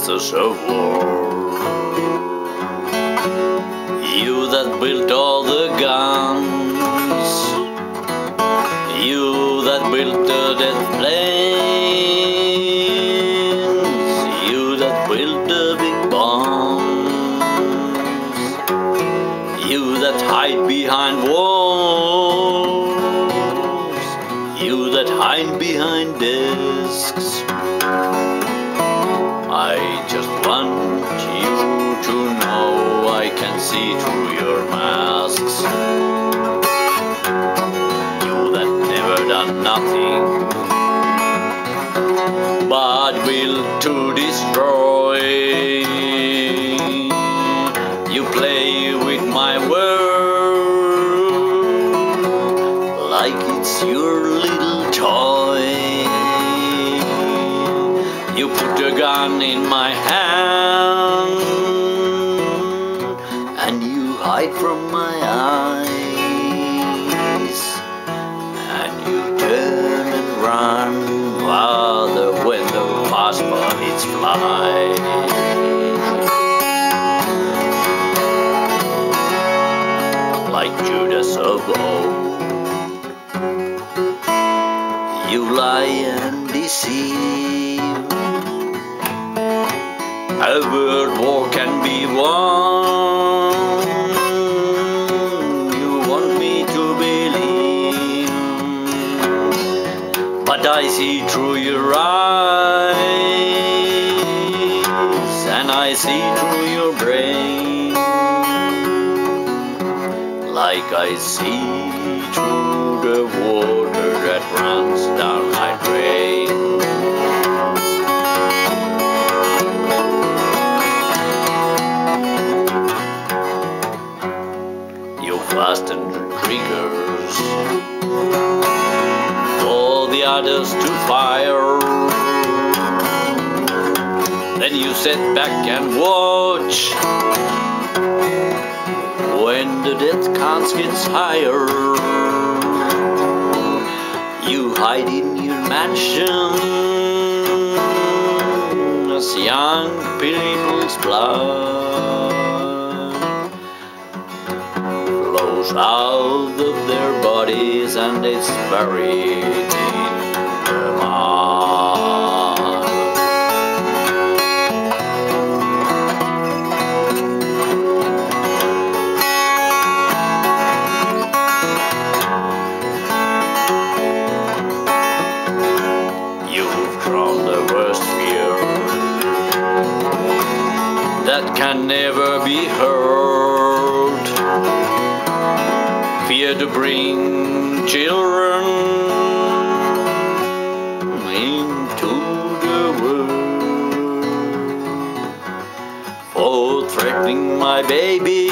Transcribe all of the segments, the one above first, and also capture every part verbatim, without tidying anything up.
masters of war. You that built all the guns, you that built the death planes, you that built the big bombs, you that hide behind walls, you that hide behind desks. I just want you to know I can see through your masks. You that never done nothing but will to destroy. You play with my world like it's your little toy. You put a gun in my hand and you hide from my eyes, and you turn and run while the weather fast bullets fly. Like Judas of old, you lie and deceive. A world war can be won. You want me to believe, but I see through your eyes, and I see through your brain, like I see through the water that runs down my drain. Fasten the triggers for the others to fire. Then you sit back and watch when the death count gets higher. You hide in your mansion as young people's blood out of their bodies and it's buried in the mud. You've drawn the worst fear that can never be heard. Fear to bring children into the world, for threatening my baby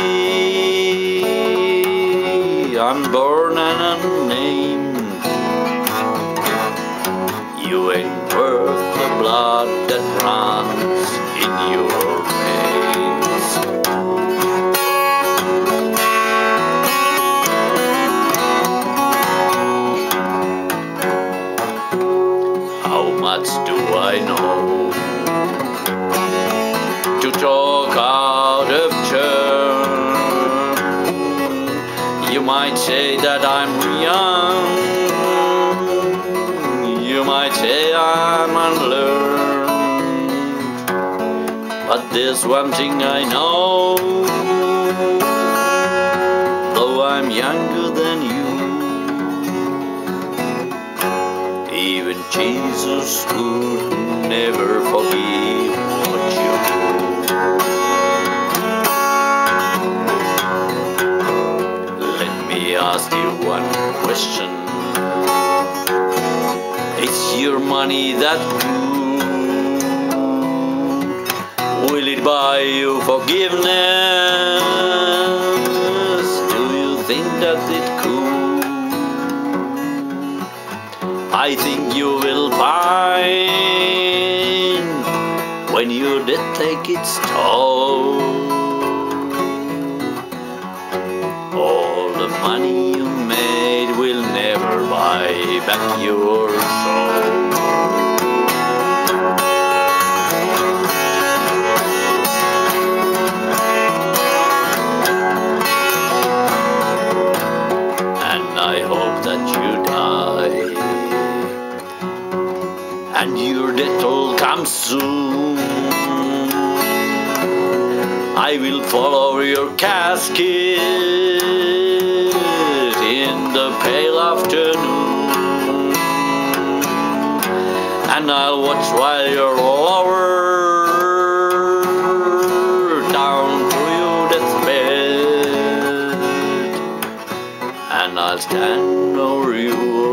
unborn and unnamed. You ain't worth the blood that runs in your veins. How much do I know to talk out of turn? You might say that I'm young, you might say I'm unlearned, but there's one thing I know, though I'm younger than you, even Jesus would never forgive what you do. Let me ask you one question. Is your money that good? Will it buy you forgiveness? Do you think that it could? I think you will find when your death take its toll. All the money you made will never buy back your soul. soon. I will follow your casket in the pale afternoon, and I'll watch while you're lowered down to your deathbed, and I'll stand over you